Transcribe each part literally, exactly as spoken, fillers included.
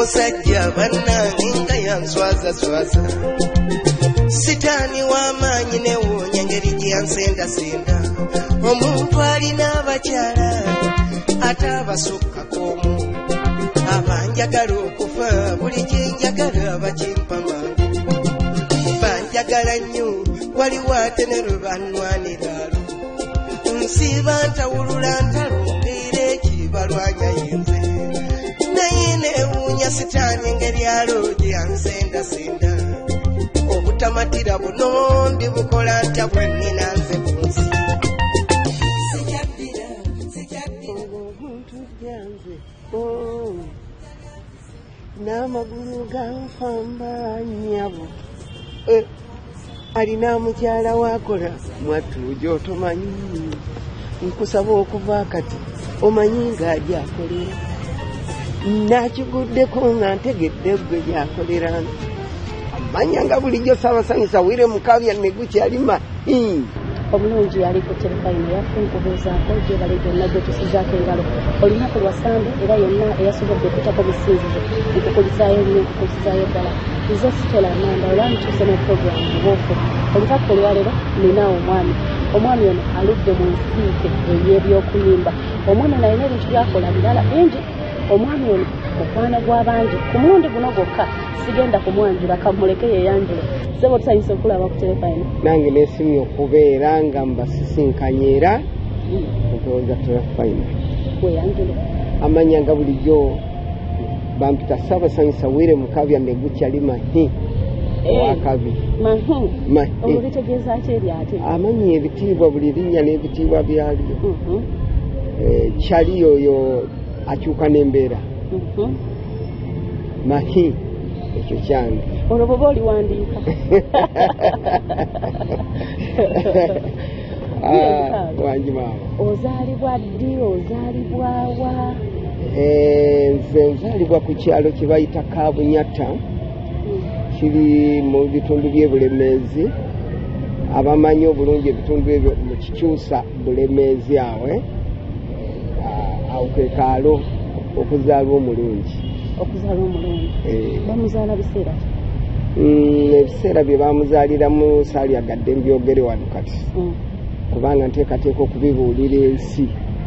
omusajja bannange nga yanswazaswaza sitaani w'amaanyi newuunya engeri gye yansendasenda omuntu alina abakyala ate abasukkakoomu abanjagala okufa buli kyenjagala bakimpa mangu banjagala nnyo waliwo ate ne lwe bannwanira nsiiba ntawulula ntalungiira ekibalwanya yenze naye neewuunya sitaani engeri alo gye yansendasenda obutamatira buno ndibukola ntya bwe nnina nze ku nsi sijaddira sijaddira omuntu gyanze n'amagulu ganfamba nnyabo alina mukyala wakola mwattu gy'otomanyi nkusaba okuva kati omanyi ng'ajja akolera nakiguddeko nga ntegedde gwe gy'akolera amanya nga bulijjo Ssaabasanyusa Wire Mukabya Negukyalima omulungi yali ku terefayini yafunkubuuzaako gye bali gyonna gye tusizaako engalo olunaku lwa sande era yonna eyasobodde okutako businzizo nkukulisaayo nnyo nkukulisaayo ddala nze Sitela Amanda olwani tuse ne puroguramu bubuufu olunaku olwaleero nina omwami omwami ono aludde mu nsiike ey'ebyokuyimba omwami ono alina ebintu byakola birala bingi omwami ono mukwana gw'abangi ku mulundi guno gwokka sigenda kumwanjula kamuleke yeyanjula sebo tusanyusa okulaba ku terefayini nange neesimye okubeera nga mbasisinkanye era okwewoza terefayini weyanjule amanya nga bulijjo bampita Ssaabasanyusa Wire Mukabya Negukyalima owakabiri olubitegeeza ki eri ate amanyi ebitiibwa buli linnya n'ebitiibwa byalyo kyali oyo akyuka n'embeera mahi ekyo kyange olwo bwoba oliwandiika wangi maama ozaalibwa ddi ozaalibwawa nze nzaalibwa ku kyalo kye bayita Kabunyata kiri mu bitundu by'ebulemeezi abamanyi obulungi ebitundu ebyo mu Kikyusa Bulemeezi awe awo ke kaalo okuzaalwa omulungi okuzaalwa omulungi bamuzaala biseera ebiseera bye bamuzaaliramu saalyagadde mbyogere wano kati kubanga nteekateeka okubibuulira ensi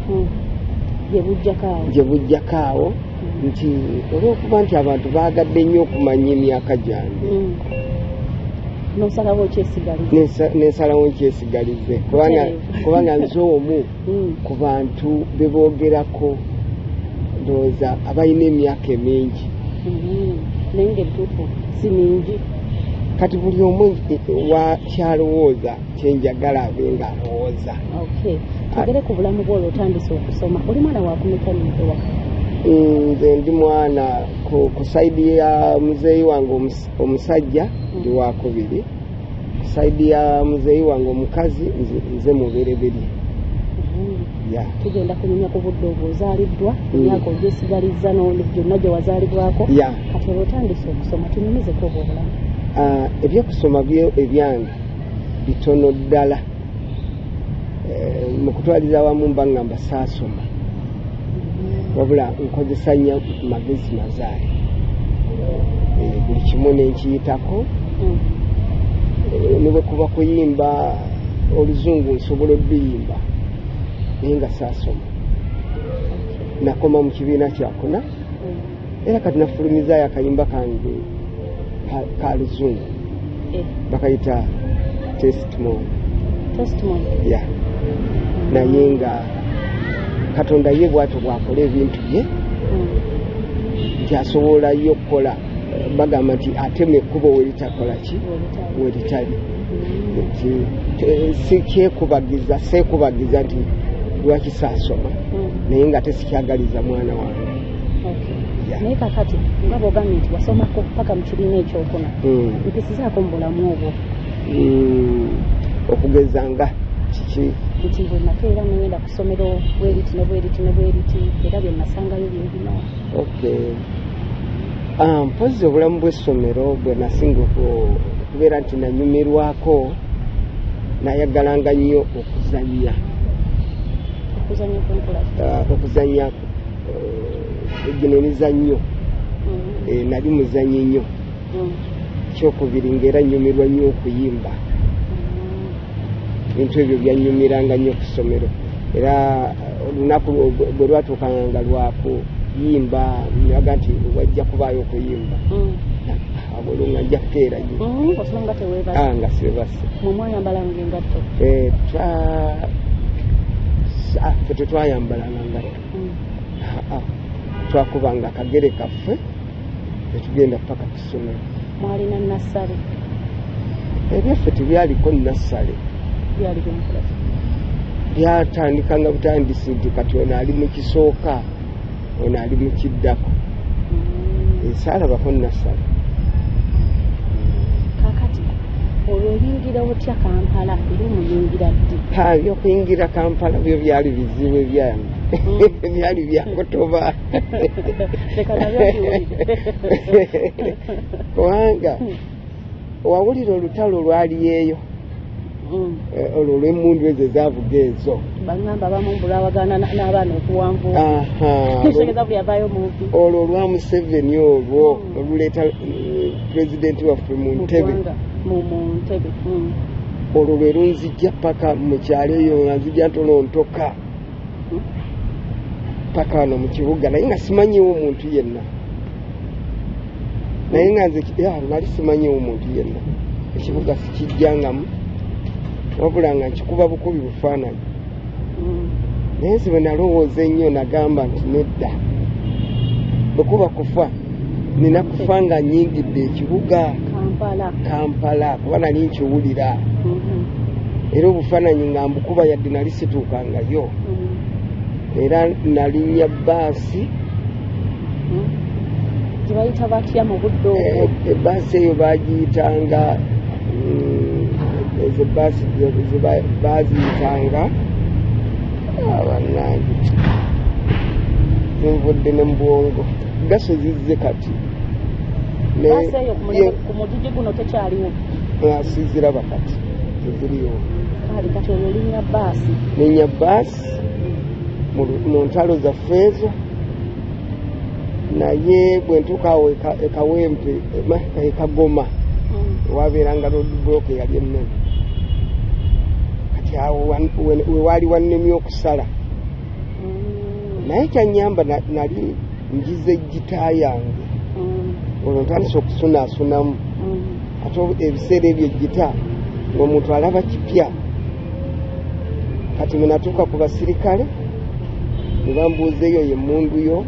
gye bujjako awo nti olw'okuba nti abantu baagadde nnyo okumanya emyaka gyange nensalawo nkyesigalize kubanga nze omu ku bantu beboogerako ndowooza abalina emyaka emingi naye ngaebituufu si mingi kati buli omu kyalowooza kyenjagala abe nga alowooza twogere ku bulamu bwolwo otandise okusoma oli mwana wakumeka niwa nze ndi mwana ku saidi ya muzeeyi wange omusajja ndi wakubiri ku saidi ya muzeeyi wange omukazi nze mubereberi tugenda kunyumya ku budde obwo ozaaliddwa emyaka ogyesigalizza gyonna gye wazaalibwako kati olwo otandise okusoma tunyumizeko obwo obulamu ebyokusoma ebyange bitono ddala mu kutwaliza awamu mba ngamba saasoma wabula nkozesa nnyo magezi mazaali buli kimu nenkiyitako ne bwe kuba kuyimba oluzungu nsobola odduyimba naye nga saasoma nakoma mu kibiina kyakuna era kati nafulumizaayo akayimba kange ka luzungu bakayita testimony ya naye nga Katonda ye bw'atyo bw'akola ebintu bye kyasobola yo okukola bagamba nti atema ekkubo weritakola ki weritali sikyekubagiza seekubagiza nti lwaki saasoma naye nga tesikyagaliza mwana wange naye kakati nga bwogambye nti wasomako paka mu kibiina ekyokuna mpisizaako mu bulamu obwo okugeza nga kiki nti bwe nakeera nogenda ku ssomero bweriti ne bweriti ne bweriti era bye nasangayo bingino mpozi obulamu bw'essomero bwe nasinga okubeera nti nanyumirwako nayagalanga nnyo okuzannya okuzannya kwenkola okuzannya gino emizannyo e, nali muzanyi nnyo Mm. kyokubiri ng'era nnyumirwa nnyo okuyimba bintu ebyo byanyumiranga nnyo ku ssomero era olunaku bwe lwatuukanga nga lwakuyimba naga nti wajja kubaayo okuyimba abolo nga nja kukeera nnyo osanga teweebase nga siwebase mwe mwayambalanga engatto ffe tetwayambalanga ngatto twakubanga akagere kaffe tetugenda paka ku ssomero mwalina nassale ebyaffe tebyaliko nassale byali byankola byatandikanga butandisi nti kati ono ali mu kisooka ono ali mu kiddako saalabako nassale kakati olwo oyingira otya Kampala era omuyingira ddi byokuyingira Kampala byo byali bizibu ebyange byali byakotoba kubanga wawulira olutalo lwali eyo olwo olw'emmundu ezo ezavuga ezo baŋŋamba abamu mbulawagana n'abaana okuwanvuutegeza buli avaayo muvi olwo olwa Museveni olwo oluleeta pulezidenti waffe mu ntebe mu ntebe olwo lwe lunzijja paka mu kyalo eyo nga nzijja ntolontoka paka wano mu kibuga naye nga simanyiwo omuntu yenna naye nga nze nali simanyiwo omuntu yenna ekibuga sikijjangamu wabula nga nkikuba bukubi bufaananyi naye nze bwe nalowooza ennyo nagamba nti nedda bwekuba kufa nina kufa nga nnyingidde ekibuga Kampala kuba nali nkiwulira era obufaananyi nga mbukuba yadde nali situukangayo era nalinnya baasi gyebayita batya mu budde obwo ebaasi eyo bagiyitanga ezo baasi baziyitanga abanange zinvudde ne mubwongo gasozi zze kati baasi eyo ku mugigi guno tekyaliwo siziraba kati teziriwo kali kati olwo linnya baasi linnya baasi mu ntalo zaffe ezo naye bwe ntuuka awo ekawempe ekagoma wabeeranga roadblock eyali ennene kati awo wewaali wannemye okusala naye kyanyamba nali njiza ejjita yange olwo ntandisa okusunaasunamu ate ebiseera ebyo ejjita ng'omuntu alaba kipya kati mwe natuuka ku basirikale ne bambuuza eyo ye mmundu yo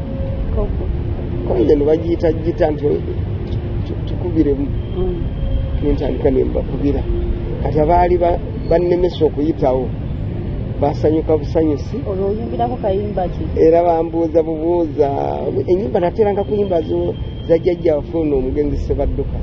konje ne bagiyita jjita nti tukubiremu nentandika ne mbakubira kati abaali bannemesa okuyitawo basanyuka busanyusi olwoyimbirako kayimba ki era bambuuza bubuuza enyimba nateranga kuyimba zajjajja wafuna omugenzi Sebadduka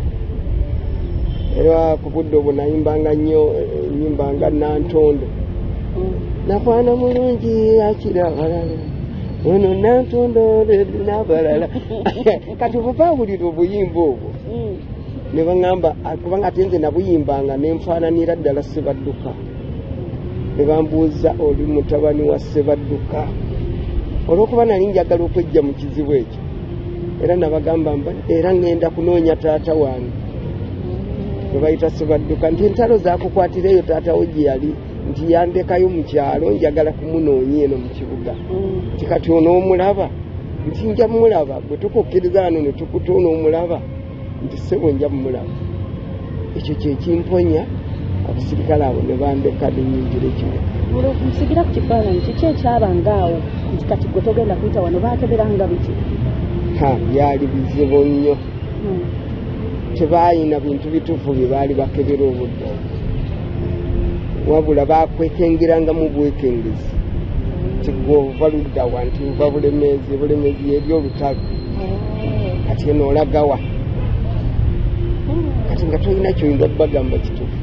era ku budde obwo nayimbanga nnyo enyimba nga Nantondo nakwana mulungi akira abalala ono Nantondo n'abalala kati bwebawulira obuyimba obwo ne baŋŋamba kubanga ate nze nabuyimbanga ne nfaananira ddala Sebadduka ne bambuuza oli mutabani wa Sebadduka olw'okuba nali njagala okwejja mu kizibu ekyo era nabagamba mba era ŋŋenda kunoonya taata wange we bayita Sebadduka nti entalo zaakukwatireyo taata we gye yali nti yandekayo mu kyalo njagala kumunoonya eno mu kibuga nti kati onoomulaba nti nja mulaba bwe tukukkiriza wano ne tukutuuna omulaba nti ssebo nja mulaba ekyo kyekimponya abasirikale abo ne bandeka nenyingira ekibuga nsigira ku kifaananyi kiki ekyabangaawo nti kati gwe togenda kuyita wano baakeberanga biki byali bizibu nnyo tebaayina bintu bituufu bye baali bakebera obudde wabula bakwekengeranga mu bwekengezi nti gwe ova luddawa nti nva bulemeezi bulemeezi yeri olutalo kati enoolagawa kati nga tolina kyoyinza bagamba kituufu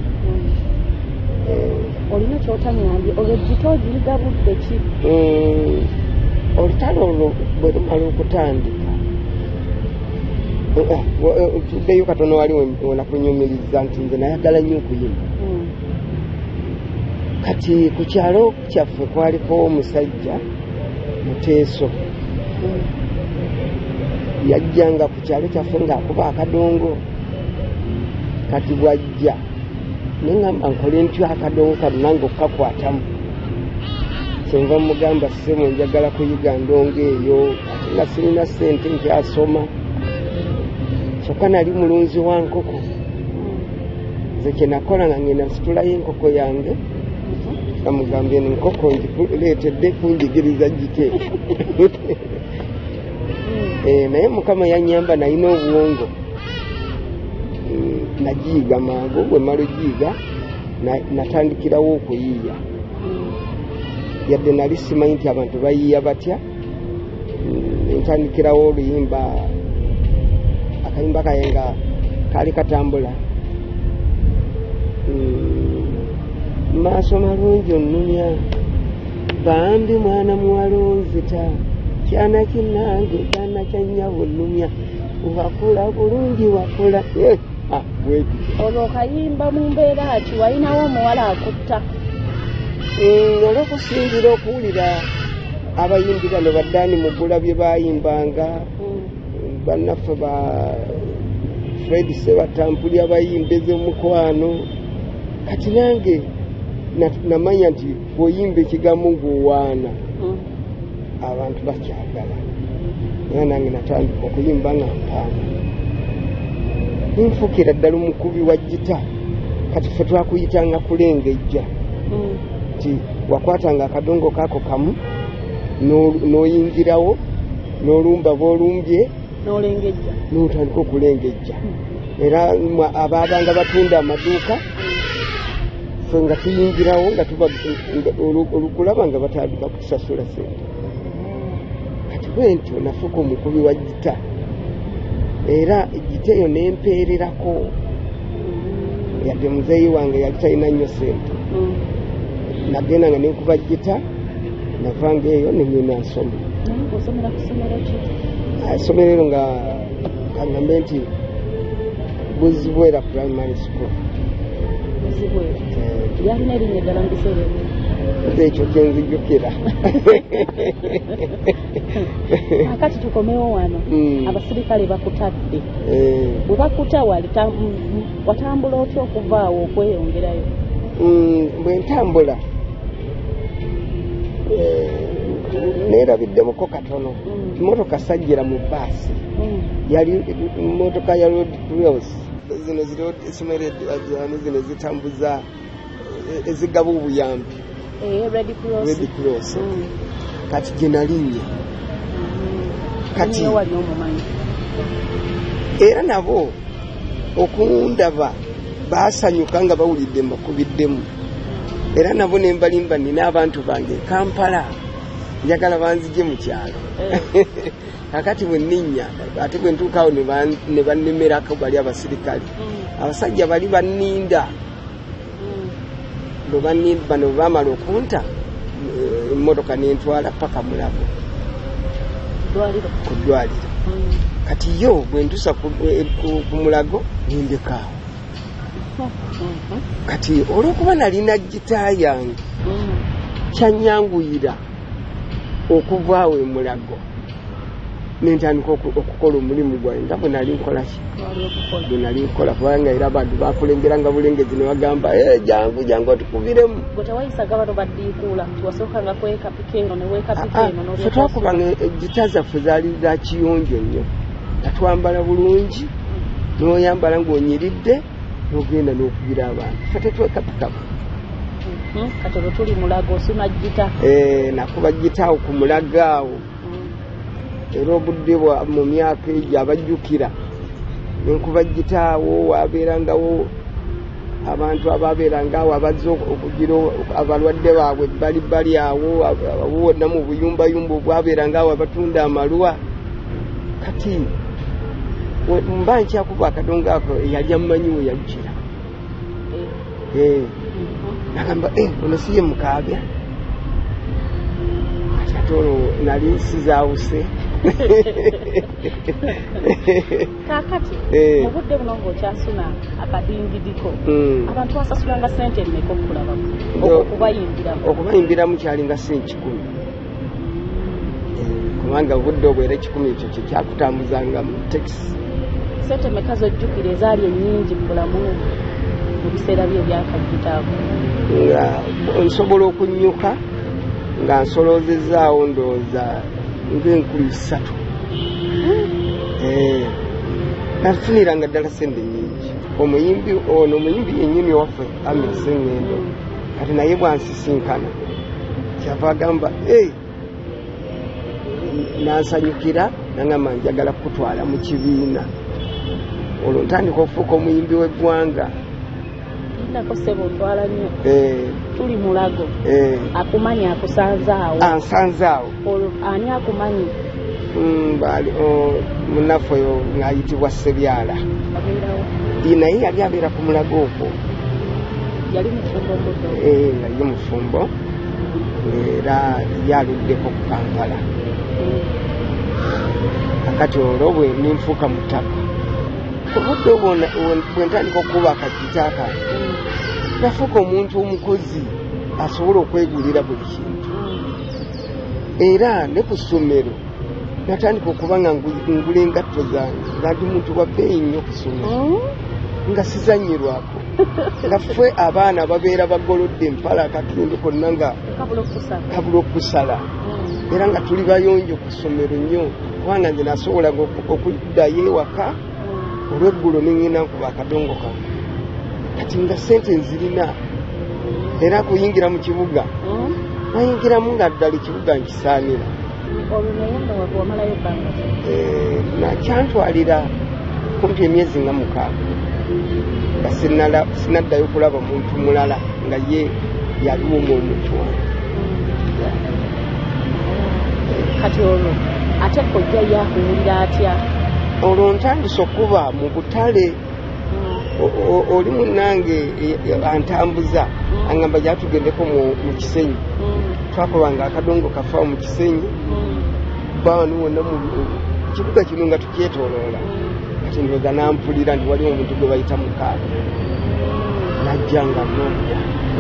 olina kyotanyambye olwo jjita ogiyiga budde ki olutalo olwo bwe lumala okutandika tuddeyo katono wali wenakunyumiriza nti nze nayagala nnyo okuyimba kati ku kyalo kyaffe kwaliko omusajja Muteeso yajjanga ku kyalo kyaffe ng'akuba akadongo kati bwajja neŋŋamba nkole ntyo akadongo kano nange okukakwatamu kyenva mugamba ssemu njagala kuyiga ndongo eyo ate nga sirina ssente nkyasoma kyokka nali mulunzi wa nkoko nze kyenakola nga ngenda nsitulayo enkoko yange amugambye enkoko ngikuleetedde kunjigiriza gite naye mukama yanyamba nalina obuwongo nagiyiga mangu bwe mala ogiyiga natandikirawo okuyiiya yadde nali simanyi nti abantu bayiiya batya ntandikirawo oluyimba akayimba kaye nga kaali katambula maaso malungi onnumya bambi mwana muwala onzita kyana kinange kyana kyannyabo nnumya wakula bulungi wakula olwo kayimba mu mbeera ati walinawo omuwala akutta olw'okusingira okuwulira abayimbi bano baddaani mugula bye bayimbanga bannaffe ba Fred Sebatampuli abayimba ez'omukwano kati nange namanya nti bw'oyimba ekigambo ng'owaana abantu bakyagala era nange natandika okuyimba nga mpaana ninfukira ddala omukubi wa gita kati ffe twakuyitanga kulengejja nti wakwatanga akadongo kaako kamu n'oyingirawo n'olumba b'olumbye n'otandika okulengejja era abaabanga batunda amaduuka ffe nga tuyingirawo nga olukulaba nga batandika kutusasula sente kati bwentyo nafuka omukubi wa gita era gita eyo nempeererako yadde muzeeyi wange yali talina nnyo sente nagenda nga nenkuba gita navanga eyo nengenda nsoma essomero ero nga kaŋŋambe nti Buzibwera primary school yalina erinnya eddala mu biseera ebyo ekyo kyenzijjukira akati tukomewo wano abasirikale bakutadde bwe bakuta watambula otya okuvaawo okweyongerayo bwe ntambula neerabiddemuko katono emotoka sajjira mu baasi yali motoka ya road cross zino zirosomero zino zitambuza ezigaba obuyambi red cross kati gye nalinnya kati era nabo okundaba baasanyuka nga bawulidde mbakubiddemu era nabo nembalimba nina abantu bange Kampala njagala banzije mu kyalo kakati bwe nninnya ate bwe ntuukaawo ne bannemerako bali abasirikale abasajja bali banninda bano bamala okunta emmotoka nentwala paka Mulago ku ddwaliro kati yo bwe ntusa ku Mulago nindekaawo kati olw'okuba nalina gita yange kyanyanguyira okuvaawo e Mulago nentandika okukola omulimu gwange nga bwe nali nkolaki bwe nali nkola kubanga era abantu bakulengeranga bulengezi ne bagamba jangu jangu otukubiremu ffe twakubanga gita zaffe zaali za kiyonjo nnyo natwambala bulungi n'oyambala ng'onyiridde n'ogenda n'okubira abantu ffe tetwekapikapa kati olwo tuli Mulago osima gita nakuba gita awo ku Mulago awo era obudde mu myaka egyo abajjukira nenkuba gita awo wabeerangawo abantu ababeeranga awo abazze okugira abalwadde baabwe bali bali awo wonna mu buyumbayumba obwabeeranga awo abatunda amalwa kati mba nkyakuba akadongo ako eyali ammanyi we yajjira nagamba ono siye mukaabya kati ate olwo nali nsizaawuse kakati mu budde buno ng'okyasuna akadingidiko abantu basasulanga sente nneka okulabako okubayimbiramu okubayimbiramu kyalinga si nkikumi kubanga obudde obwera ekikumi ekyo kye kyakutambuzanga mu taxi. Sente mmeka zojjukira ezaali ennyingi mu bulamu mu biseera bye ebyakajjitaako? Nga nsobola okunnyuka nga nsoloozezaawo ndowooza ng'enkumi ssatu. Nafuniranga ddala sente nnyingi. Omuyimbi ono omuyimbi yennyini waffe Amiri Sseŋŋendo kati naye bwansisinkana kyava agamba ei nansanyukira nangamba njagala kutwala mu kibiina olwo ntandika okufuuka omuyimbi w'eggwanga. Nako ssebo ntwala nnyo tuli mulago akumanyi akusanzaawo ansanzaawo olwo ani akumanyi? Munnaffe oyo ng'ayitibwa Ssebyala naye yali abeera ku mulago okwo. Yali mufumbo mbuto? Yali mufumbo era yaluddeko ku Kampala. Kakati olwo bwe ninfuuka mutaka ku budde obwo bwe ntandika okuba akajjitaaka nafuuka omuntu omukozi asobola okwegulira buli kintu era ne ku ssomero natandika okuba nga ngula engatto zange nga ndi muntu wa bbeeyi nnyo ku ssomero nga sizanyirwako nga ffe abaana babeera bagolodde empala akatundu konna nga kabula okusala era nga tuli bayonjo ku ssomero nnyo kubanga nze nasobolaga okuddayo ewaka olweggulo neŋŋenda nkuba akadongo kange kati nga sente nzirina era kuyingira mu kibuga nayingiramu nga ddala ekibuga nkisaanira. Nakyantwalira kumpi emyezi nga mukaaga nga sinaddayo kulaba muntu mulala nga ye yaliwo omuntu wange. Kati olwo ate kojja yakuwulira atya? Olwo ntandise okuba mu butale oli munnange antambuza angamba gyatugendeko mu Kisenyi twakolanga akadongo kafa mu Kisenyi baani wonna mu kibuga kino nga tukyetoloola kati ndowooza nampulira nti waliwo omuntu gwe bayita Mukaaga najja nga nnonya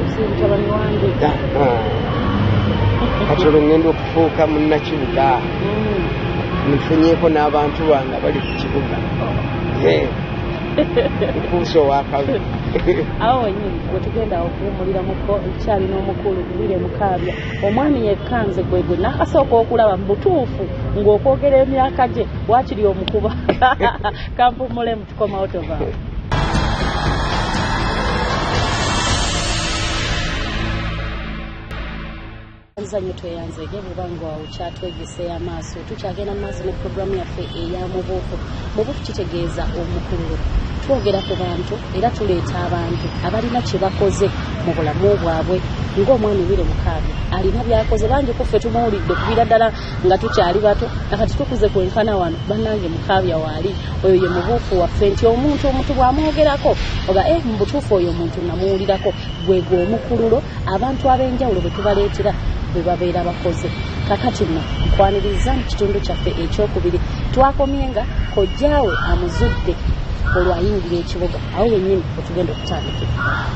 kati olwo ŋŋenda okufuuka munnakibuga nfunyeeko n'abantu bange bali ku kibuga nkuusa owakabi. Awo wenyini wetugenda okuwumulira mukyali n'omukulu Bwire Mukaabya omwami yekkanze gwegwe nakasooka okulaba mu butuufu ng'okwogera emyaka gye wakiri omukuba kampumulemu tukomawo tovaawo. Nzanyo tweyanzege bubango awo kyatwegese amaaso tukyagenda maaso ne programu yaffe eya mubuufu. Mubuufu kitegeeza omukululo twogera ku bantu era tuleeta abantu abalina kye bakoze mu bulamu bwabwe ng'omwami Bwire Mukaabya alina byakoze bangi kuffe tumuwulidde kubira ddala nga tukyali bato nakati tukuze kwenkana wano bannange Mukaabya waali oyo ye mubuufu waffe nti omuntu omuntu bw'amwogerako oga eh mu butuufu oyo omuntu namuwulirako gwegwe omukululo abantu ab'enjawulo bwe tubaleetera bwe babeera bakoze. Kakati nno nkwaniriza mu kitundu kyaffe ekyokubiri twakomye nga kojjaawe amuzudde olwo ayingira ekibuga awo yennyini otugenda okutandikira.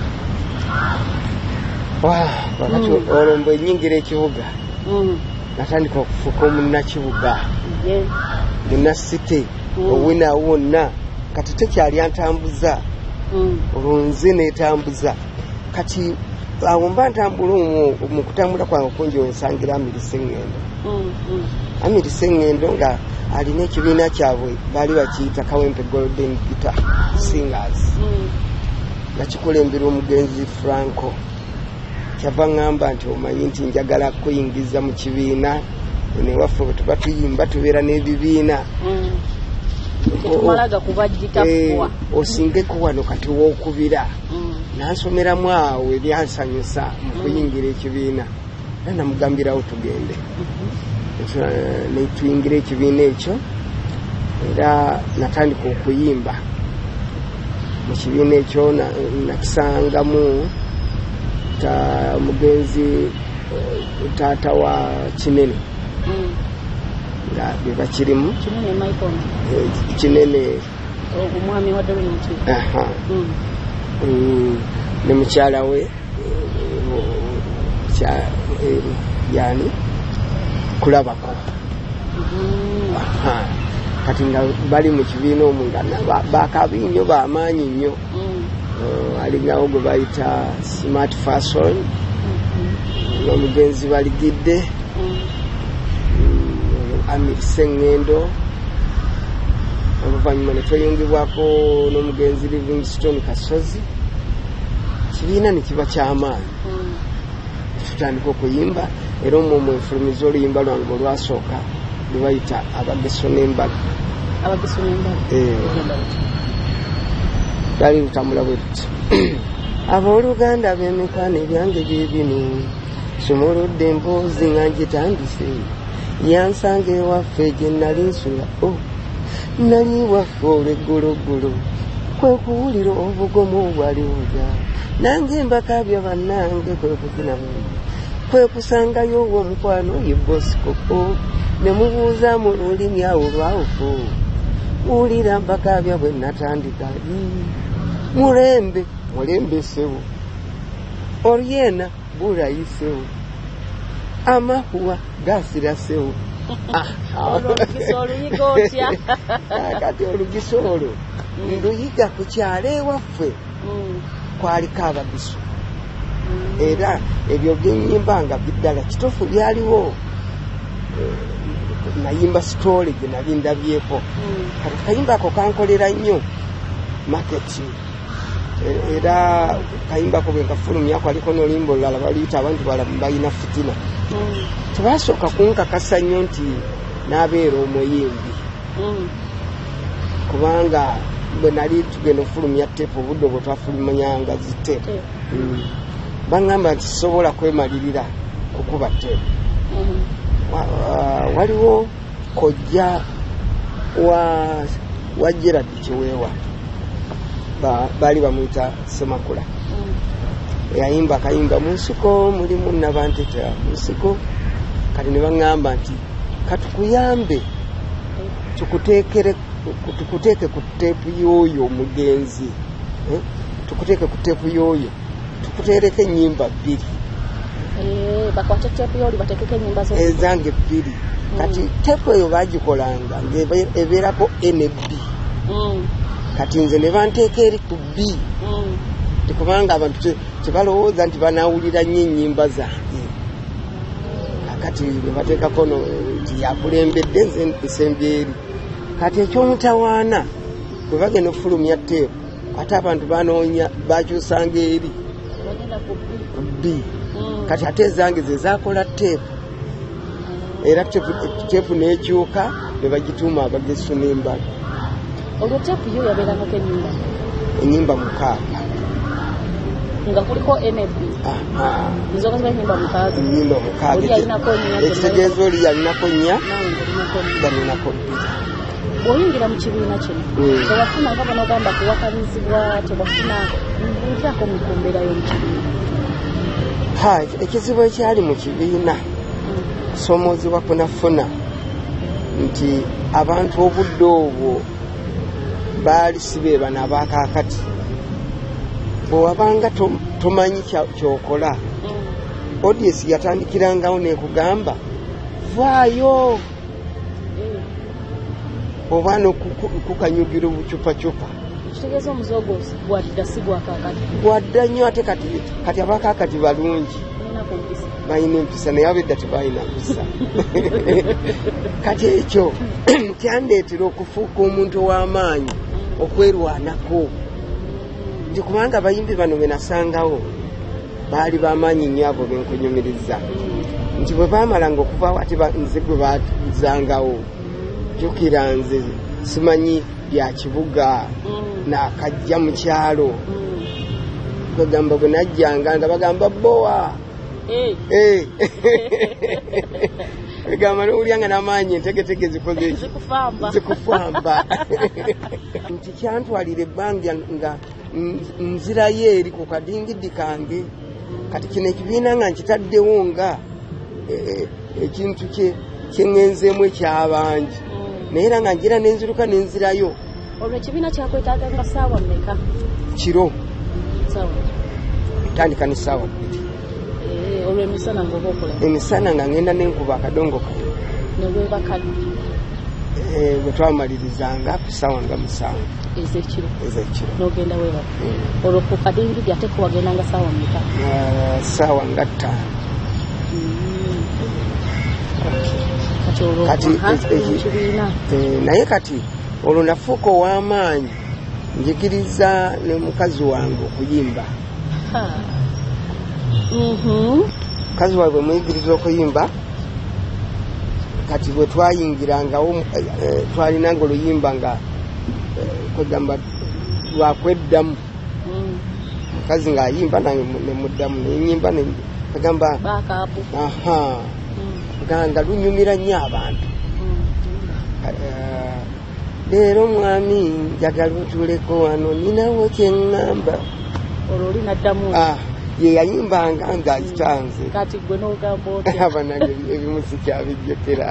Wakati olwo mbwe nyingira ekibuga natandika okufuuka omunnakibuga munnasite owina wonna kati tekyali antambuza olwo nze neetambuza kati awo mba ntambula omwo mu kutambula kwange okungi wensangira Amiri Sseŋŋendo. Amiri Sseŋŋendo nga alina ekibiina kyabwe baali bakiyita Kawempe Golden Guitar Singers nga kikulembera omugenzi Franco. Kyava ŋŋamba nti omanyi nti njagala kuyingiza mu kibiina newaffe bwe tuba tuyimba tubeera n'ebibiina osingeko wano kati wookubira nansomeramu awo ebyansanyusa mu kuyingira ekibiina era namugambirawo tugende netuyingira ekibiina ekyo era natandika okuyimba mu kibiina ekyo nakisangamu mugenzi taata wa Kinene nga bwe bakirimu Kinene omwami wa Dominant ne mukyala we yani kulabako Aha. Kati nga bali mu kibiina omwo nga bakabi nnyo bamaanyi nnyo. Alingawo gwe bayita smart fashion n'omugenzi baligidde amirise eŋŋendo oluvannyuma ne tweyongebwako n'omugenzi Livingstone Kasozi. Kibiina ne kiba ky'amaanyi tutandika okuyimba era omwo mwefulumiza oluyimba lwange olwasooka lwe bayita abageso n'embaga. Abageso n'embaga lwali lutambula bwe tuti abooluganda b'emikwano ebyange biibino sumuludde emboozi nga ngitandise yansanga ewaffe gye nali nsula o nali waffe olwegguloggulo kwe kuwulira obugomu obwali buja nange mbakabya bannange kwe kuzinamu kwe kusangayo ow'omukwano ye Bosco ne mubuuza mu lulimi awo lwawufu wulira mbakabya bwe natandika mulembe mulembe sewo oryena burayisewo amahuwa gasirasewo. Kati olugiso olwo nduyiga ku kyalo ewaffe kwaliko abagiso era ebyo byennyimba nga biddala kituufu byaliwo nayimba sitole gye nali ndabyeko kati kayimba ako kankolera nnyo maketi era kayimba ko bwe nkafulumyako aliko n'oluyimba olulala baluyita abantu balamu balina fitina tebasooka kunkakasa nnyo nti n'abeera omuyimbi kubanga bwe nali tugenda ofulumya tepu obudde obwo twafulumyanga zitepu baŋŋamba nti sobola kwemalirira kukuba tepu. Waliwo kojja wa wa Gerard Kiweewa baali bamuyita Semakula yayimba kayimba mu nsiko mulimu nabanteta mu nsiko kati ne baŋŋamba nti katukuyambe tukuteekere tukuteeke ku teepu y'oyo omugenzi tukuteeke ku teepu y'oyo tukuteereko ennyimba bbiri bakwate teepu y'oli bateekeko ennyimba ezange bbiri kati teepu eyo baagikolanga ng'ebeerako N B kati nze ne banteeka eri ku B kubanga abantu tebalowooza nti banaawulira nnyo ennyimba zange kati ne bateekako nti yakulembedde nze nsembye eri kati ekyomutawaana bwe bagenda okufulumya teepu ate abantu banoonya bakyusanga eri ku B kati ate ezange ze zaakola teepu era teepu n'ekyuka ne bagituuma abageso n'embaga. Olwo teepu yo yabeerangako ennyimba ennyimba mukaaga nga kuliko N B nzoga ziba ennyimba mukaaga ennyimba mukaaga oli yalinako nnya ekitegeeza oli yalinako nnya galinako bbiri. bw'oyingira mu kibiina kino tewafuna nga banogamba kuwakabizibwa tewafuna nkyako mu mbeera y'omu kibiina. Ekizibu ekyali mu kibiina kusomoozebwa kunafuna nti abantu obudde obwo baali sibe bano abaakaakati bwewabanga tomanyi kyokola odiesi yatandikirangawo nekugamba vaayo oba nokukanyugira obucupacupa kitegeeza omuzogo gwadda si gwakaakati gwadda nnyo ate kati kati abaakaakati balungi balina empisa naye abedda tebalina mpisa kati ekyo kyandeetera okufuuka omuntu ow'amaanyi okwerwanako nti kubanga abayimbi bano be nasangawo baali bamaanyi nnyo abo benkunyumiriza nti bwe baamalanga okuvaawo ate nze gwe bazangawo jjukira nze simanyi bya kibuga nakajja mu kyalo bagamba bwe najjanga nga bagamba bowa egamba nowulyanga n'amaanyi entegetege zikoze zikufamba nti kyantwalira ebbanga nga nzirayo eri ku kadingidi kange kati kino ekibiina nga nkitaddewo nga ekintu kyeŋŋenzeemu ekyabangi naye era nga ngira nenziruka nenzirayo. Olwo ekibiina kyakwetaaga nga ssaawa mmeka kiro tandika ne ssaawa bbiri olwo emisana ng'oba okola emisana nga ngenda nenkuba akadongo kano ne weebakadde eh, bwe twamalirizanga ku ssaawa nga musanvu ez'ekiro ez'ekiro n'ogenda weebaka olwo ku kadingidi ate ko wagendanga ssaawa mmeka uh, ssaawa nga ttaano kati olwo kati ekibiina eh, naye kati olwo nafuuka ow'amaanyi njigiriza ne mukazi wange okuyimba mukazi wange muyigiriza okuyimba kati bwe twayingirangawo eh, twalinanga oluyimba nga eh, kwegamba lwakweddamu mukazi ng'ayimba nange nemuddamu nenyimba negamba bakaapu aha nga lunyumira nnyo abantu leero mwami njagala otuleko wano ninawo kyeŋŋamba olwo oli n'addamu ye yayimbanga ng'akitanze kati gwe n'ogamba otya abanange ebimu sikyabijjukira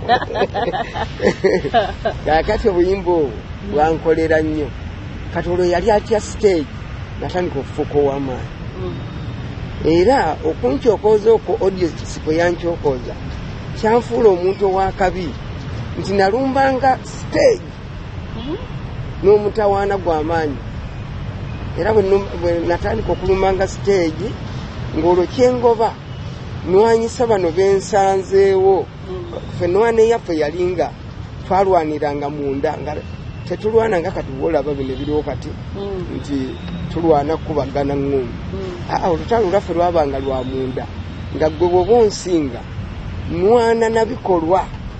kakati obuyimba obwo bwankolera nnyo kati olwo yali atya stage natandika okufuuka ow'amaanyi era okunkyokooza okwo audience kwe yankyokooza kyanfuula omuntu ow'akabi nti nalumbanga stage n'omutawaana gw'amaanyi era bwe natandika okulumanga stage ng'olwo kyengoba nwanyisa bano bensanzeewo ffe nwana eyaffe yalinga twalwaniranga munda nga tetulwana nga kati olaba bino ebiriwo kati nti tulwana kubagana ŋŋumbi aa olutalo lwaffe lwabanga lwa munda nga gwe bwoba onsinga nwana nabikolwa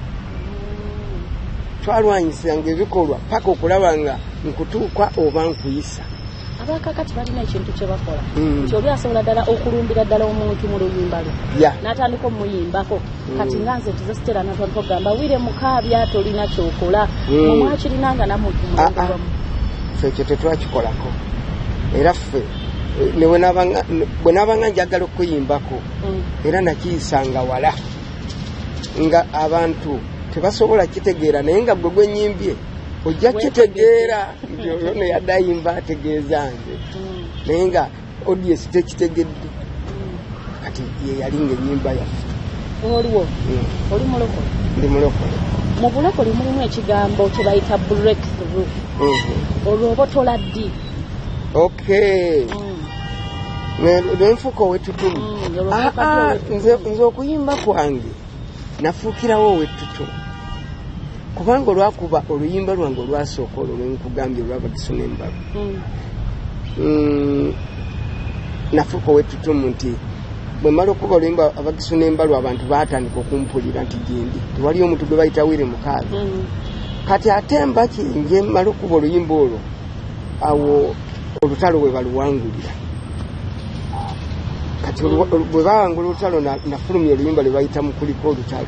twalwanyisanga ebikolwa paka okulaba nga nkutuuka oba nkuyisa abakakati balina ekintu kye bakola nti oli asobola ddala okulumbira ddala omuntu mu luyimba lwe n'atandika omuyimbako kati nga nze tuzesitera natandika okugamba wire mukaabya tolina kyokola mumwakirinanga namuntu mulungamu ffe ekyo tetwakikolako era ffe bwe nabanga njagala okuyimbako era nakiyisanga wala nga abantu tebasobola kitegeera naye nga gwe gwenyimbye ojja kitegeera nti oyo ne yadayimba ategeeza nze naye nga audience tekitegedde kati ye yali ng'ennyimba yaffe oliwo oli mulokole ndi mulokole mu bulokole mulimu ekigambo kye bayita breakthrough olwo oba tola ddi okay lwenfuuka owettutumu nze okuyimba kwange nafuukirawo owettutumu kubanga olwakuba oluyimba lwange olwasooka olwo lwenkugambye olwabagiso n'embalu nafuuka owettutumu nti bwe mala okuba oluyimba abagiso n'embalu abantu baatandika okumpulira nti gyendi tewali omuntu gwe bayita wire mukaazi kati ate mbaki nje mala okuba oluyimba olwo awo olutalo bwe baluwangulira kati bwe bawangula olutalo nafulumya oluyimba lwe bayita mukuliko olutalo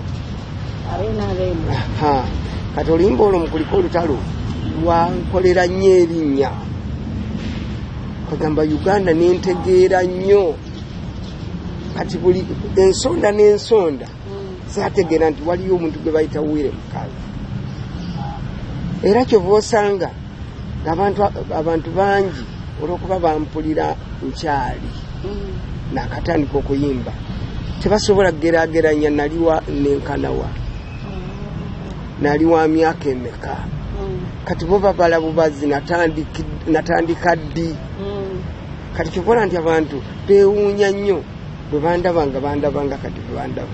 kati oluyimba olwo mukuliko olutalo lwankolera nnyo erinnya kagamba Uganda nentegeera nnyo kati buli ensonda n'ensonda zaategeera nti waliyo omuntu gwe bayita wire mukaazi era kyova osanga abantu bangi olw'okuba bampulira nkyali nakatandika okuyimba tebasobola kugeraageranya naliwa nenkanawa nali wa myaka emeka kati bo babala bubazi natandika ddi kati kyokola nti abantu beewuunya nnyo bwe bandaba nga bandaba nga kati bwe bandaba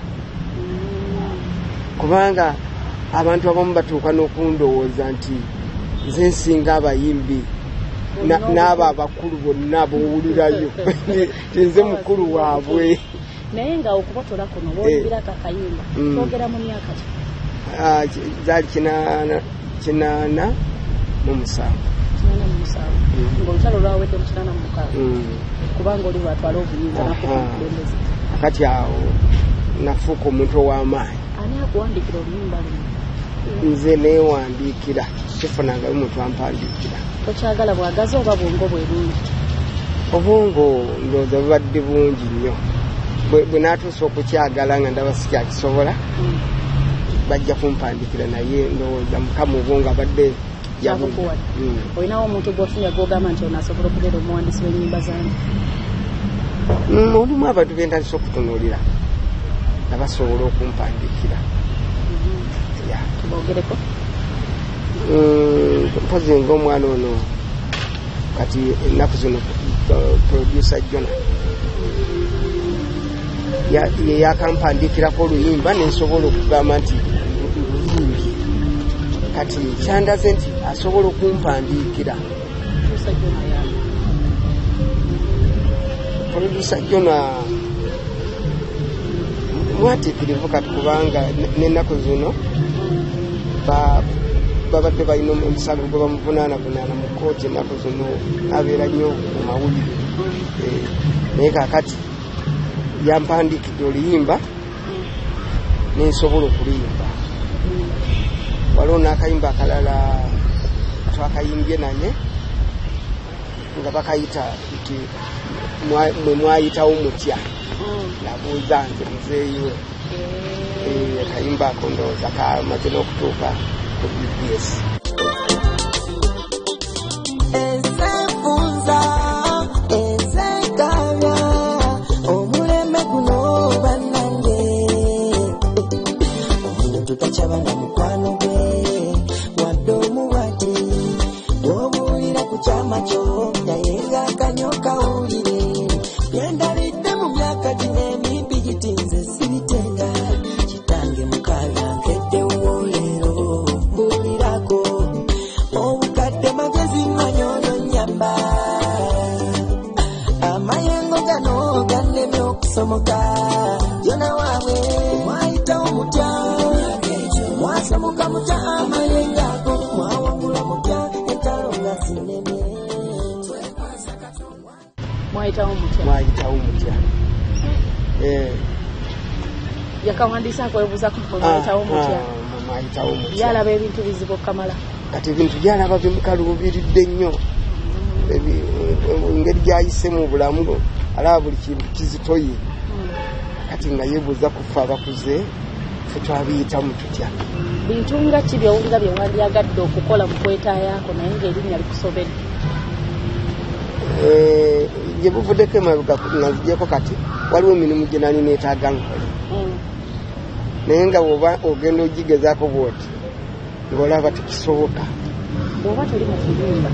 kubanga abantu abamu batuuka n'okundowooza nti nze nsinga abayimbi n'abo abakulu bonna bowulirayo tinze mukulu waabwe naye nga okubotola kuno bowulira kakayimba twogera mu myaka ki zaali kinaana mu musanvu ng'olutalo lwawedde mu kinaana mu mukaaga kubanga oli lwatwala obuyinza nakukulembeze akati awo nafuuka omuntu ow'amaanyi ani akuwandiikira oluyimba luno nze neewandiikira sifunangayo omuntu ampandiikira tokyagala bwagazi oba bwongo bwerungi obwongo ndowooza bubadde bungi nnyo bwe naatuusa okukyagala nga ndaba sikyakisobola bajja kumpandikira naye ndowooza mukama obwongo abadde yakukuwa olinawo omuntu gwofunye gwogamba nti onaasobola okubeera omuwandiisi w'ennyimba zange olumu abantu bentandisa okutunuulira nga basobola okumpandikira tubogereko mpozi ng'omwana ono kati ennaku zino producer Jona ye yakampandikirako oluyimba nensobola okugamba nti lulungi kati kyandaze nti asobola okumpandikira producer Jona mwatikirivu kati kubanga n'ennaku zino babadde balina omusango gwe bamuvunaanavunaana mu kooti ennaku zino abeera nnyo mu mawulire naye kaakati yampandikidde oluyimba nensobola okuluyimba waliwo n'akayimba akalala twakayimbye naye nga bakayita nti mwe mwayitawo mutya nabuuza nze muzeeyiwe akayimba ako ndowooza kamaze n'okutuuka ku B B S ezefunza ezekabya omuleme guno bannange omuntu takyabana mukwano gwe wadde omuwati yobuulira ku kyama kyo naye ng'akanyo kawulire yendalidde mu myaka gino emimpi gitinze sibitenda kitange mukala nkeddewo leero mbuulirako obukadde magezi ngonyono nyamba amayengo gano gannemye okusomoka yona waabwe mwayitawo mutya mwasomoka mutya amayengo ago mwawangula mutya entalo nga zinnemye mwayitawo mutya mwayitawo mutya yakawandiisa akwebuuzako mwayitawo mutya mwayitawo mutya yalaba ebintu bizibu okamala kati ebintu gyalaba bimukaluubiridde nnyo engeri gyayise mu bulamu alaba buli kintu kizitoye kati nga yeebuuza kufa abakuze fe twabiyitamu tutya bintu nga ki byowulira bye wandyagadde okukola mu kwetaayaako naye ng'erinnya likusobedde gye buvuddeko emabega nga nzijeko kati waliwo emirimu gye nali neetaaga nkole naye nga bwoba ogenda ogigezaako bwoti ng'olaba tekisoboka bw'oba toli mu kuyimba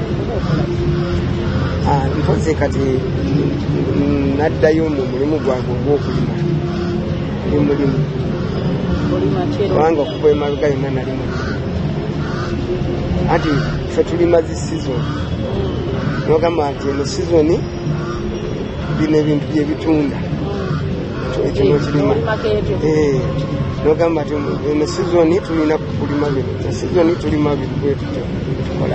mpoze kati naddayo mu mulimu gwange ogw'okulima oli mulimu kubanga okuva emabega yonna nali mu anti fe tulima zi sizoni nogamba nti eno sizoni bino ebintu byebitunda ekyo nokirima nogamba nti eno sizoni tulina kulima bino e sizoni tulima bino bwetutyo tukola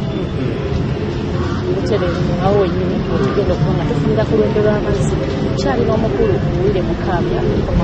awo wenyini otugenda okuba nga tufunira ku lwendo lw'amazzi kyalina omukulu Wile Mukaabya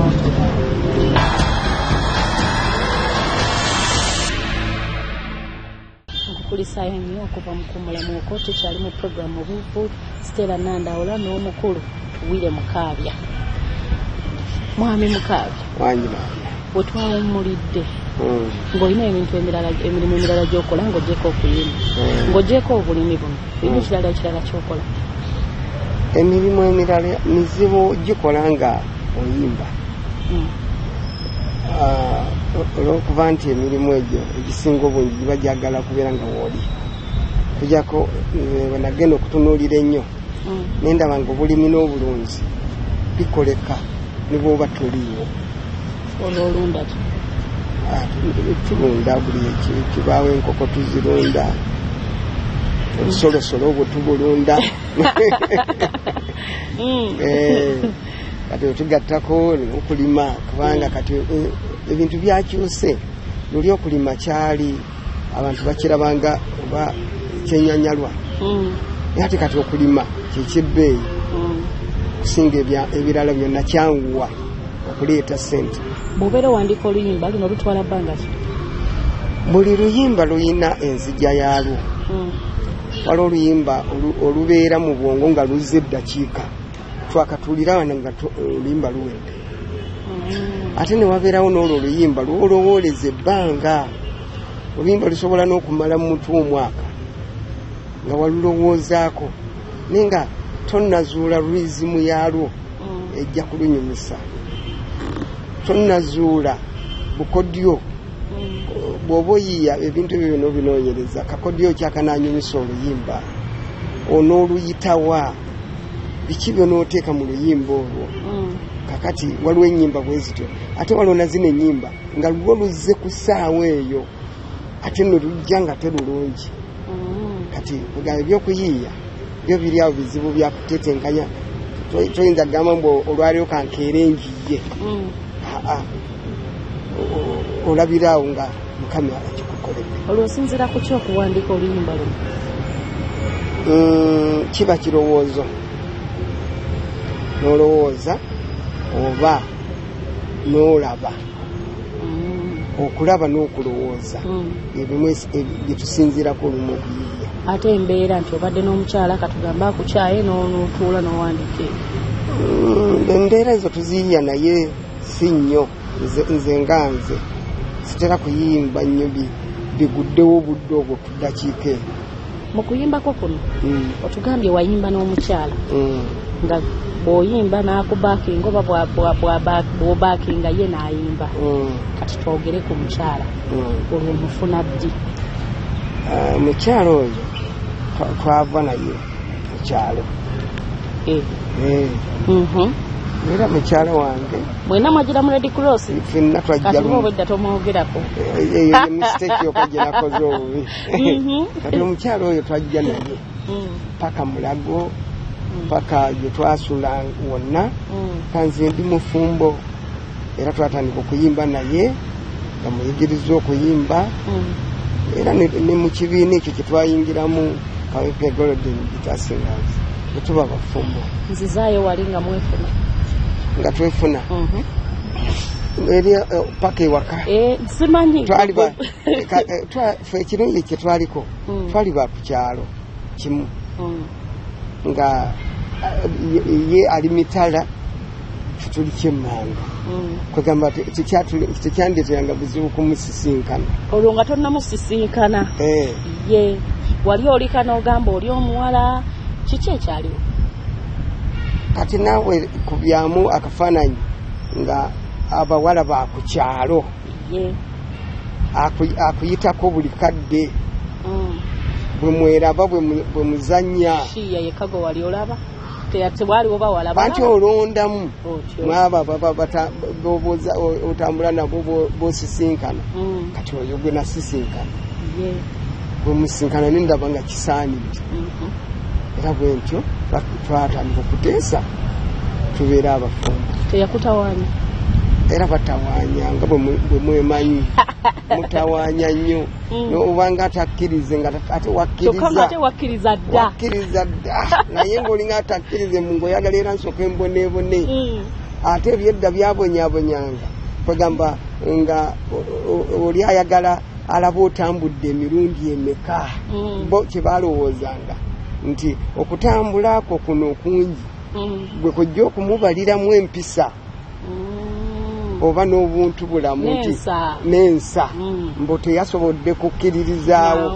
nkukulisaayo nnyo okuva mu kumulamuko tukyali mu puroguramu obuufu Stella Nandaola n'omukulu Wile Mukaabya. Mwami Mukaabya wanyuma bwe twawummulidde ng'olina ebintu emirala emirimu emirala gy'okola ng'ogyeko okuyimba ng'ogyeko obulimi buno ebintu kirala ekirala ky'okola emirimu emirala mizibu gikola nga oyimba olw'okuba nti emirimu egyo egisinga obungi giba gyagala kubeera nga wooli kujjako nagenda okutunuulira ennyo nendaba nga obulimi n'obulunzi bikoleka ne bw'oba toliiwo olwolunda tulunda buli kibaawo enkoko tuzirunda obusolosolo obwo tubulunda kati otugattako okulima kubanga kati ebintu byakyuse luli okulima kyali abantu bakirabanga oba kyenyanyalwa naye ate kati okulima kyekyebbeeyi kusinga ebirala byonna kyanguwa okuleeta ssente. Bw'obeera owandiika oluyimba luno lutwala bbanga ki? Buli luyimba luyina enzija yaalwo. Waliwo oluyimba olubeera mu bwongo nga luzza eddakiika twakatuulira wano nga oluyimba luwedde. Ate ne wabeerawo n'olwo oluyimba lwolowooleza ebbanga. Oluyimba lusobola n'okumala mu mutwe omwaka nga walulowoozaako naye nga tonnazuula lwizimu yaalwo ejja kulunyumisa. Tonnazuula bukodyo bw'oba oyiiya ebintu ebyo bino binoonyereza kakodyo kyakananyumisa oluyimba onooluyitawa biki byonooteeka mu luyimba olwo kakati waliwo ennyimba bwe zityo ate waliwo na zino ennyimba nga lwo luzze ku ssaawa eyo ate nno lujja nga terulungi kati kugamba ebyokuyiiya byo biri awo bizibu byakutetenkanya toyinza kugamba mbu olwaliwo kankeera enjiye olabira awo nga mukama akikukoledde. Olwosinzira ku ki okuwandiika oluyimba luno? Kiba kirowoozo n'olowooza oba n'olaba okulaba n'okulowooza ebimu byetusinziirako olumu okuyiiya. Ate embeera nti obadde n'omukyala katugamba akukyaye n'otuula n'owandiika embeera ezo tuziyiya naye si nnyo nze nga nze sitera kuyimba nnyo biguddewo budde obwo ku ddakiika eno. Mu kuyimbako kuno otugambye wayimba n'omukyala nga bw'oyimba n'akubaakinga oba bw'obaakinga ye n'ayimba kati twogere ku mukyala olwo mufuna ddi? Mukyala oyo twava naye mukyalo era mukyala wange mwena mwagira mu Red Cross fenna twajja lumu obwedda tomwogerako eyo mistake yokagirakoze obubi kati omukyala oyo twajja naye paka Mulago paka gye twasula wonna kanze ndi mufumbo era twatandika okuyimba naye nga muyigiriza okuyimba era ne mu kibiina ekyo kyetwayingiramu Kaweefube Golden Guitar Singers netuba bafumbo. Nzizaayo wali nga mwefuna? Nga twefuna eri paka ewaka simanyi ekirungi kye twaliko twali ba ku kyalo kimu nga ye ali mitala tuli kyemmanga kwegamba tekyandeeteranga buzibu kumusisinkana. Olwo nga tonnamusisinkana ye wali olika n'ogamba oli omuwala kiki ekyaliwo? Kati naawe kubyamu akafaananyi nga abawala ba ku kyalo akuyitako buli kadde bwe mweraba bwe muzannya banti olondamu mwaba otambula nabo bosisinkana kati oyo gwe nasisinkana bwe musinkana nindaba nga kisaanidde era bwe ntyo twatandika okuteesa tubeera abafumbo. Teyakutawaanya? Era batawaanya nga bwe mwemanyi mutawaanya nnyo obanga atakkirize nga ate wakkiriza dda wakkiriza dda naye ng'olinga atakkirize mu ng'oyagala era nsooka embonebone ate ebyedda byabonyaabonyanga kwegamba nga oli ayagala alaba otambudde emirundi emeka bo kye balowoozanga nti okutambulako kuno okungi bwe kujja okumubaliramu empisa oba n'obuntu bulamu nti n'ensa mbu teyasobodde kukkiririzaawo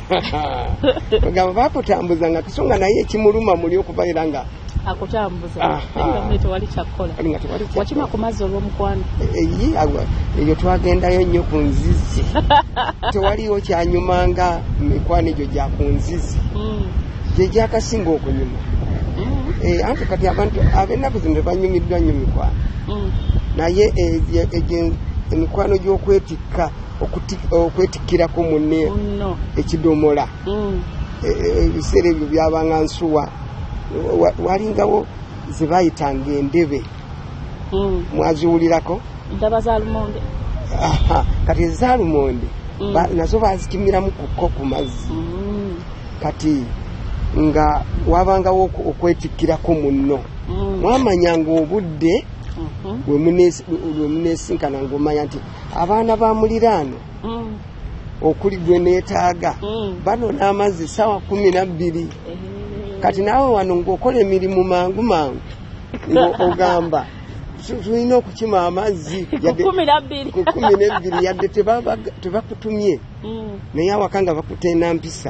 gamba bakutambuza nga kusonga naye ekimuluma muli okubaira nga akutambuza tewali kyakkola. Wakima ku mazzi olw'omukwano? Eyo twagendayo nnyo ku nzizi tewaliwo kyanyumanga mikwano egyo gya ku nzizi gye gyakasinga okunyuma anti kati abantu ab'ennaku zino tebanyumiddwa nnyo mikwano naye emikwano gy'okwetikka okwetikkirako munne ekidomola ebiseera ebyo byabanga nsuwa walingawo ze bayitanga endebe mwaziwulirako? Ndaba za lumonde. Kati eza lumonde nazo bazikimiramu kuko ku mazzi kati nga wabangawo okwetikkirako munno mwamanyanga obudde bwe muneesinkana ng'omanya nti abaana ba muliraano okuli gwe neetaaga bano n'amazzi sawa kumi na bbiri kati naawe wano ng'okola emirimu mangu mangu ng'ogamba tulina okukima amazzi ku kumi n'ebbiri yadde tebakutumye naye awaka nga bakuteena mpisa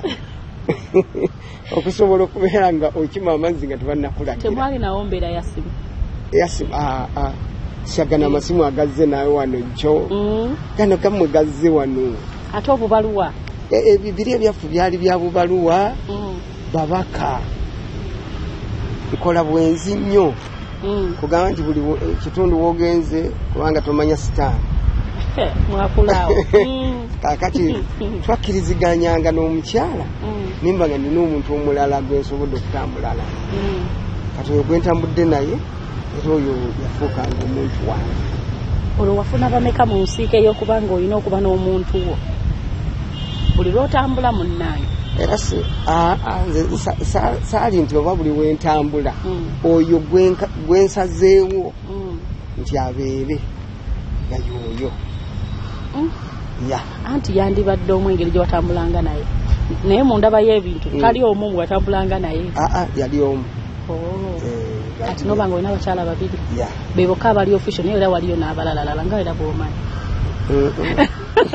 okusobola okubeera nga okima amazzi nga tebannakulagira. Temwali nawo mbeera ya simu? Ya simu shagana amasimu agazze nawe wano kyo Mm. gano kamwe gazze wano Ate obubaluwa. ebibiri ebyaffe byali bya bubaluwa Mm. babaka nkola bwenzi nnyo Mm. kugamba nti buli wo- kitundu wogenze kubanga tomanya sitaani Mwakulawo. Mm. kakati twakkiriziganyanga n'omukyala Mm. nimba nga nina omuntu omulala gwensobodde okutambulana Mm. kati oyo gwentambudde naye era oyo yafuukanga omuntu wange Olwo wafuna bameka mu nsiike y'okuba ng'olina okuba n'omuntu wo. Buli lw'otambula munnange. era si a- a- nze sa- sa- saali nti oba buli wentambula Mm. oyo gwenka- gwensazeewo Mm. nti abeere nga yooyo Mm. ya Anti yandibadde omu engeri gye watambulanga naye. Naye mu ndaba y'ebintu Mm. tali omu bwe watambulanga naye. aa yali omu Oh. Eh, Kati noba ng'olina abakyala babiri. ya Be bokka abali official naye era waliyo n'abalalalala nga era bw'omanyi. Mm, mm.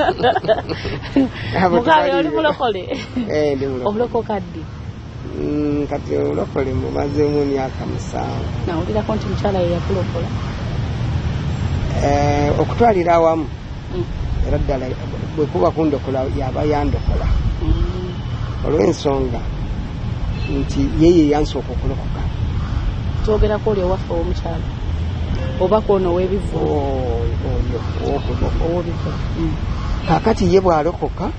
Abo Mugabe tubaliyo. oli mulokole. Eh, ndi mulokole. Obulokoka ddi. Mm, kati olokole mumazeemu myaka musanvu Nawulirako nti mukyala ye yakulokola. Eh, okutwalira awamu Mm. era ddala bwe kuba kundokola yaba yandokola Mm. olw'ensonga nti yeye yansooka okulokoka Twogerako oli owaffe ow'omukyala. Oba kwono ow'ebivu. oyo owokulokoka Ow'ebivu. Mm. kakati ye bw'alokoka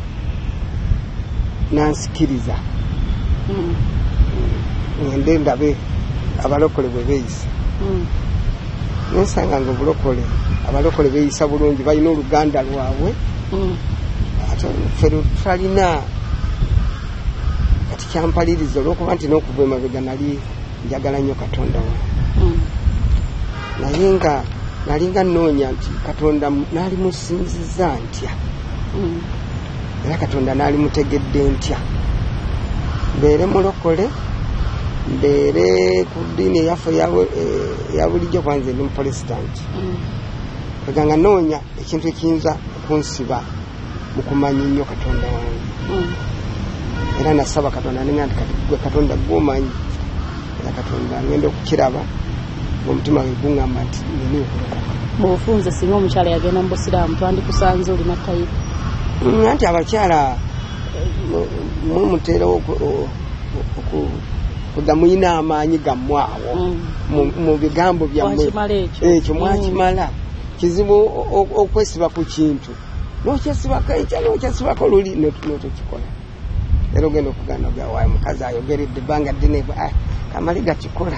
nansikiriza Mm. ngende ndabe abalokole bwe beeyisa Mm. nensanga nga obulokole abalokole beeyisa bulungi balina oluganda lwabwe Mm. ate ffe tulina kati kyampaliriza olw'okuba nti n'okuva emabega nali njagala nnyo katonda wange Mm. naye nga nalinga nnoonya nti katonda naali musinziza ntya Mm. era katonda naali mutegedde ntya mbeere mulokole mbeere ku ddiini eyaffe eya- eh, eya bulijjo kwanze ndi mupresidanti Mm. ega nga noonya ekintu ekiyinza okunsiba mu kumanya nnyo katonda wange Mm. era nasaba katonda nenga nti kati gwe katonda gwomanyi era katonda ngenda okukiraba ngaomutima gwe guŋŋamba nti nini okulokoka Bw'ofunze singa omukyala yagenda mu busiraamu twandikusanze olina tayipu. Mm, anti abakyala mumutera okuga muyina amaanyi gammwe awo Mm. mu- mu bigambo byammwe Wakimala ekyo. ekyo mwakimala kizibu o- o- okwesiba ku kintu nokyesibako ekya nokyesibako luli notokikola era ogenda okugana gawaye mukazi ayogeredde ebbanga ddene kamali gakikola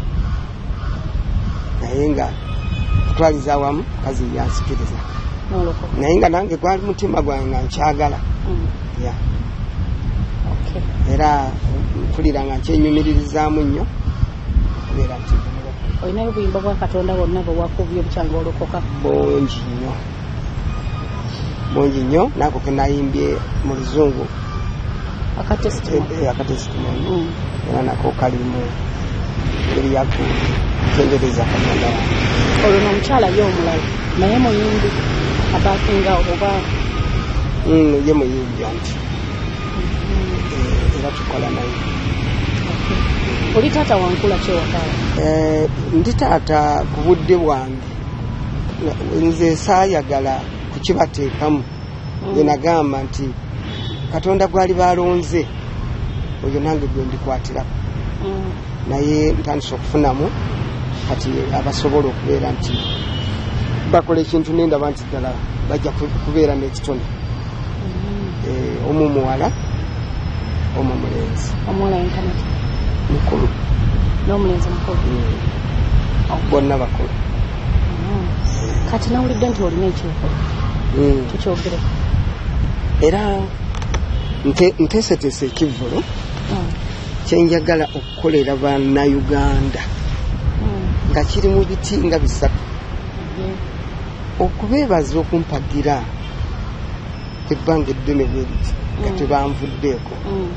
naye nga kutwaliza awamu mukazi yansikiriza Nolokoka. naye nga nange gwali mutima gwange nga nkyagala Mm. ya Okay. era mpulira nga nkyenyumiririzaamu nnyo okubeera nti Olinayo obuyimba bwa Katonda bwonna bwe wakubye obukyanga olokoka. bungi nnyo bungi nnyo nako kenayimbye mu luzungu Aka testimony. eh, akatesitimoni Mm. era nako kali mu ngeri yakutendereza katonda wange Olwo n'omukyala ye omulala naye muyimbi abasinga oba. Mm, ye muyimbi anti Eh, era tukola naye Oli taata wankula kyewakala. Eh, ndi taata ku budde bwange nze saayagala kukibateekamu bwe nagamba nti katonda gwali balonze oyo nange gwe ndikwatirako Mm. naye ntandise okufunamu kati abasobola okubeera nti bakola ekintu nendaba nti ddala bajja ku- kubeera n'ekitone Mm. Eh, omu muwala omu mulenzi Omuwala yenkana ki? mukulu N'omulenzi mukulu. Mm. bonna bakulu Mm. Kati nawulidde nti olina ekyokola. Mm. Tukyogere. era nte- nteeseteese ekivvulo Mm. kyenjagala okukolera bannayuganda Mm. nga kiri mu biti nga bisatu Yeah. okubeebaza okumpagira ebbanga eddene bwe riti nga Mm. tebanvuddeeko Mm.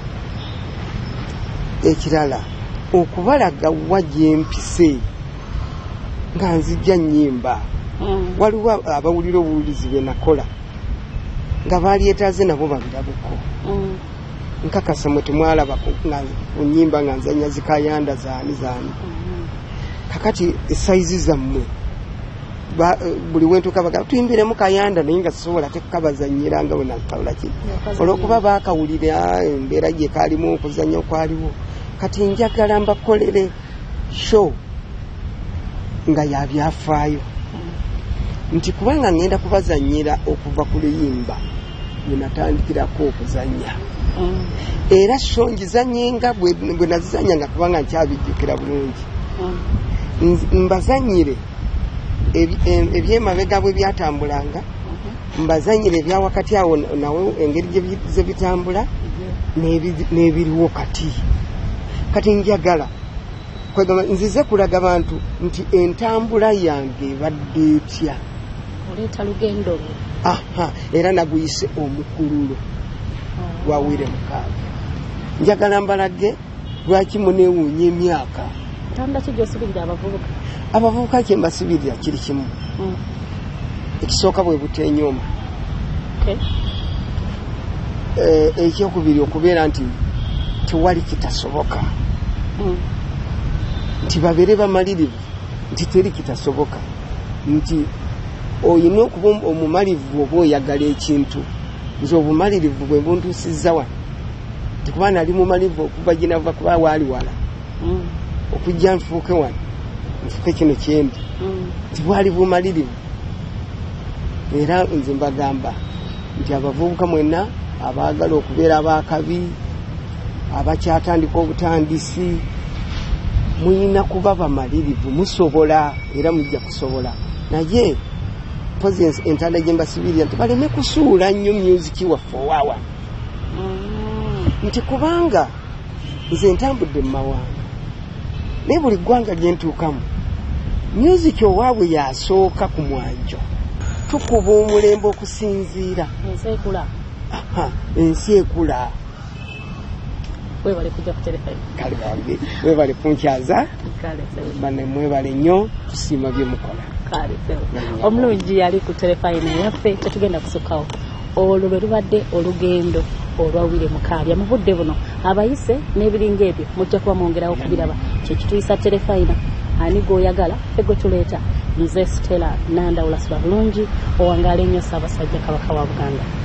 ekirala okubalaga wa gyempise nga nzijja nnyimba Mm. waliwo abawulira obuwulizi bwe nakola nga balyetaaze nabo babirabeko Mm. nkakasa mwe temwalaba ku ku nnyimba nga nzanya zikayanda zaani zaani Mm. kakati esayizi zammwe buli wentuka baga tuyimbiremu kayanda naye nga sisobola tekukabazanyira nga bwe nakawula ki olwokuba bakawulira embeera gye kalimu okuzanya okwaliwo kati njagala mbakolere show nga yabyafaayo nti kubanga ngenda kubazanyira okuva ku luyimba bwe natandikirako okuzanya era show ngizanyenga bwe nazizanya nga kubanga nkyabijjukira bulungi mbazanyire ebyemabega bwe byatambulanga mbazanyire ebya wakati awo nawe engeri ze bitambula n'ebiriwo kati kati njagala kwegamba nzize kulaga bantu nti entambula yange ebadde etya oleeta lugendo lwe aha era naguyise omukululo wawire mukaaga njagala mbalage lwaki muneewuunya emyaka ntanda ki gyosibirira abavubuka abavubuka kye mbasibirira kiri kimu ekisooka bwe butenyoma ekyokubiri okubeera nti tewali kitasoboka nti babeere bamalirivu nti teri kitasoboka nti oyina okuba omumalivu oba oyagala ekintu nze obumalirivu bwe buntuusizza wano nti kuba nali mumalivu okuva gye nava kuba waali wala okujja nfuuke wano nfuuke kino kyendi nti bwali bumalirivu era nze mbagamba nti abavubuka mwenna abaagala okubeera abakabi abakyatandika obutandisi muyina kuba bamalirivu musobola era mujja kusobola naye pozi entanda gye mbasibirira nti baleme kusuula nnyo musiki waffe owaawa nti kubanga nze ntambudde mu mawanga naye buli ggwanga lye ntuukamu musiki owaabwe yasooka ku mwanjo tukuba omulembe okusinziira ensi ekula webale kujja ku telefone kale bange webale kunkyaza bane mwebale nnyo tusiima bye mukola kale omulungi yali ku telefone yaffe tetugenda kusukawo olwo lwe lubadde olugendo olwawire Mukaabya mu budde buno abayise n'ebiringa ebyo mujja kuba mwongerawo kubiraba kyekituyisa telefone ani gwoyagala ffe tuleeta nze Stella Nandawula Sulabulungi owangaala ennyo Ssaabasajja Kabaka wa Buganda.